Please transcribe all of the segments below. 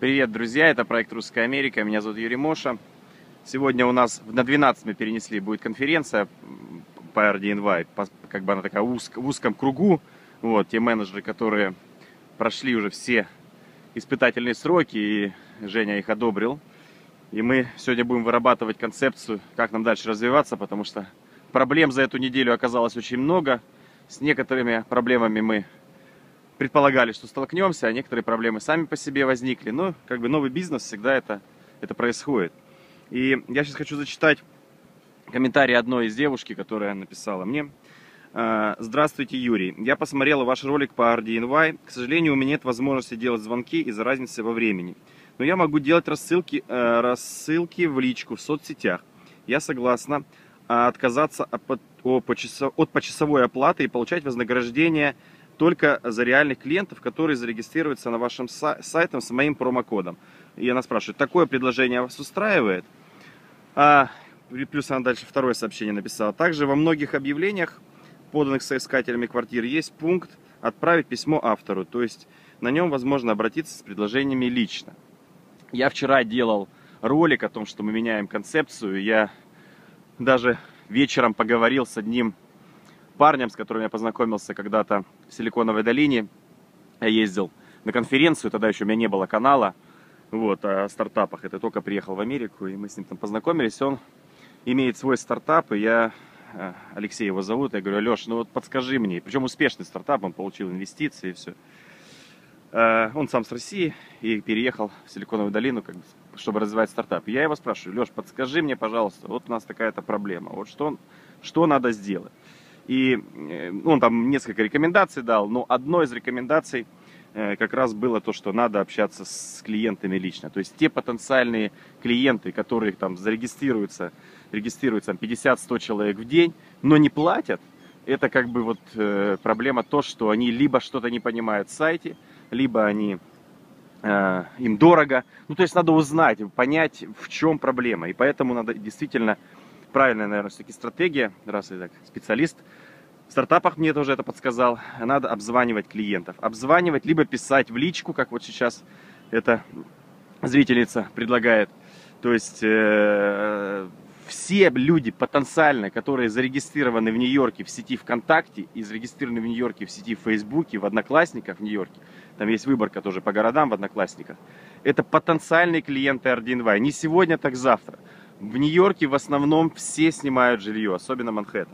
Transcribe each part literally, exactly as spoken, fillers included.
Привет, друзья! Это проект Русская Америка. Меня зовут Юрий Моша. Сегодня у нас на двенадцать мы перенесли, будет конференция по ар ди эн вай. Как бы она такая уз, в узком кругу. Вот, те менеджеры, которые прошли уже все испытательные сроки, и Женя их одобрил. И мы сегодня будем вырабатывать концепцию, как нам дальше развиваться, потому что проблем за эту неделю оказалось очень много. С некоторыми проблемами мы предполагали, что столкнемся, а некоторые проблемы сами по себе возникли. Но как бы новый бизнес, всегда это, это происходит. И я сейчас хочу зачитать комментарий одной из девушки, которая написала мне. Здравствуйте, Юрий. Я посмотрела ваш ролик по ар ди эн вай. К сожалению, у меня нет возможности делать звонки из-за разницы во времени. Но я могу делать рассылки, рассылки в личку в соцсетях. Я согласна отказаться от почасовой оплаты и получать вознаграждение только за реальных клиентов, которые зарегистрируются на вашем сайте с моим промокодом. И она спрашивает, такое предложение вас устраивает? А, плюс она дальше второе сообщение написала. Также во многих объявлениях, поданных соискателями квартир, есть пункт «Отправить письмо автору». То есть на нем возможно обратиться с предложениями лично. Я вчера делал ролик о том, что мы меняем концепцию. Я даже вечером поговорил с одним парнем, с которым я познакомился когда-то в Силиконовой долине. Я ездил на конференцию, тогда еще у меня не было канала вот, о стартапах. Это только приехал в Америку, и мы с ним там познакомились. Он имеет свой стартап, и я, Алексей его зовут, я говорю, Леш, ну вот подскажи мне. Причем успешный стартап, он получил инвестиции и все. Он сам с России и переехал в Силиконовую долину, как бы, чтобы развивать стартап. И я его спрашиваю, Леш, подскажи мне, пожалуйста, вот у нас такая-то проблема, вот что, что надо сделать? И он там несколько рекомендаций дал, но одной из рекомендаций как раз было то, что надо общаться с клиентами лично. То есть те потенциальные клиенты, которые там зарегистрируются, регистрируются пятьдесят-сто человек в день, но не платят, это как бы вот проблема то, что они либо что-то не понимают в сайте, либо они, э, им дорого. Ну, то есть надо узнать, понять, в чем проблема. И поэтому надо действительно правильная, наверное, все-таки стратегия, раз я так специалист в стартапах мне тоже это подсказал, надо обзванивать клиентов. Обзванивать, либо писать в личку, как вот сейчас эта зрительница предлагает. То есть э, все люди потенциально, которые зарегистрированы в Нью-Йорке в сети ВКонтакте и зарегистрированы в Нью-Йорке в сети в Фейсбуке, в Одноклассниках в Нью-Йорке, там есть выборка тоже по городам в Одноклассниках, это потенциальные клиенты ар ди эн вай. Не сегодня, так завтра. В Нью-Йорке в основном все снимают жилье, особенно Манхэттен.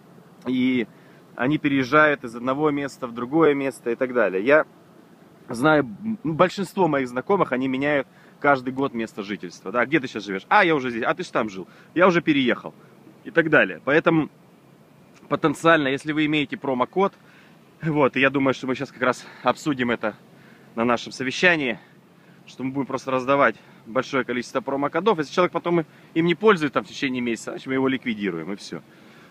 И они переезжают из одного места в другое место и так далее. Я знаю, большинство моих знакомых, они меняют каждый год место жительства. Да, где ты сейчас живешь? А, я уже здесь. А ты же там жил. Я уже переехал. И так далее. Поэтому потенциально, если вы имеете промокод, вот, и я думаю, что мы сейчас как раз обсудим это на нашем совещании, что мы будем просто раздавать большое количество промокодов. Если человек потом им не пользуется там, в течение месяца, значит мы его ликвидируем, и все.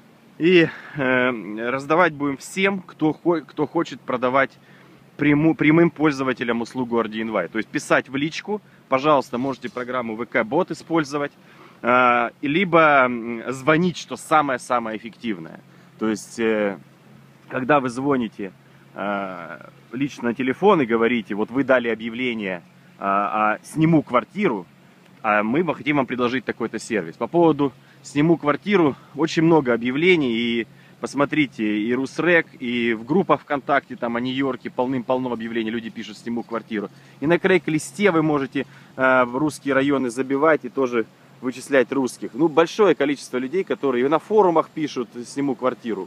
И э, раздавать будем всем, кто, кто хочет продавать пряму, прямым пользователям услугу ар ди эн вай. То есть писать в личку, пожалуйста, можете программу ви кей-бот использовать, э, либо звонить, что самое-самое эффективное. То есть, э, когда вы звоните э, лично на телефон и говорите, вот вы дали объявление, э, а сниму квартиру, а мы хотим вам предложить такой-то сервис. По поводу сниму квартиру, очень много объявлений, и посмотрите, и Русрек, и в группах ВКонтакте, там о Нью-Йорке полным-полно объявлений, люди пишут сниму квартиру. И на Крейг-листе вы можете э, в русские районы забивать и тоже вычислять русских. Ну, большое количество людей, которые на форумах пишут сниму квартиру.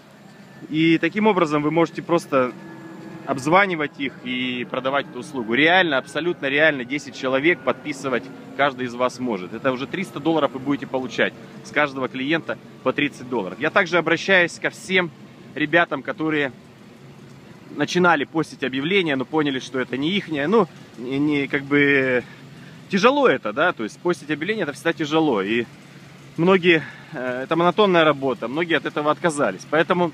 И таким образом вы можете просто обзванивать их и продавать эту услугу. Реально, абсолютно реально, десять человек подписывать каждый из вас может. Это уже триста долларов вы будете получать с каждого клиента по тридцать долларов. Я также обращаюсь ко всем ребятам, которые начинали постить объявления, но поняли, что это не ихнее. Ну, не, не, как бы тяжело это, да, то есть постить объявления это всегда тяжело. И многие, это монотонная работа, многие от этого отказались. Поэтому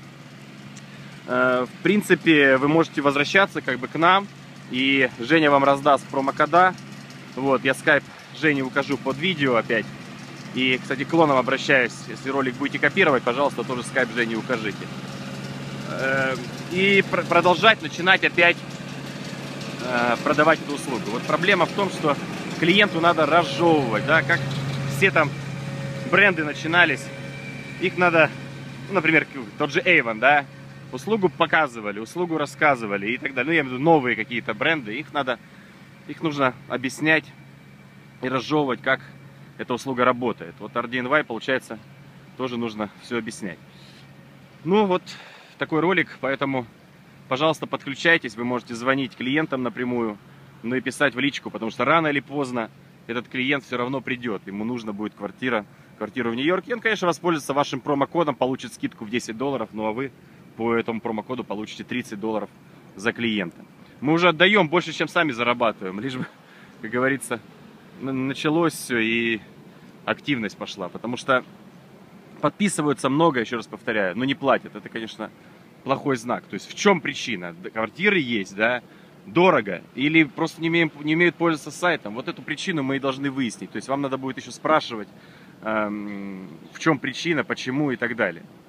в принципе, вы можете возвращаться как бы к нам, и Женя вам раздаст промокода. Вот, я скайп Жене укажу под видео опять. И, кстати, к клонам обращаюсь, если ролик будете копировать, пожалуйста, тоже скайп Жене укажите. И продолжать, начинать опять э, продавать эту услугу. Вот проблема в том, что клиенту надо разжевывать, да, как все там бренды начинались, их надо, ну, например, тот же Avon, да, услугу показывали, услугу рассказывали и так далее. Ну, я имею в виду новые какие-то бренды, их надо, их нужно объяснять и разжевывать, как эта услуга работает. Вот ар ди эн вай, получается, тоже нужно все объяснять. Ну, вот такой ролик, поэтому, пожалуйста, подключайтесь, вы можете звонить клиентам напрямую, ну и писать в личку, потому что рано или поздно этот клиент все равно придет, ему нужна будет квартира, квартира в Нью-Йорке. И он, конечно, воспользуется вашим промокодом, получит скидку в десять долларов, ну а вы по этому промокоду получите тридцать долларов за клиента. Мы уже отдаем больше, чем сами зарабатываем, лишь бы, как говорится, началось все и активность пошла, потому что подписываются много, еще раз повторяю, но не платят. Это, конечно, плохой знак. То есть в чем причина? Квартиры есть, да, дорого, или просто не, умеем, не умеют пользоваться сайтом. Вот эту причину мы и должны выяснить. То есть вам надо будет еще спрашивать, эм, в чем причина, почему и так далее.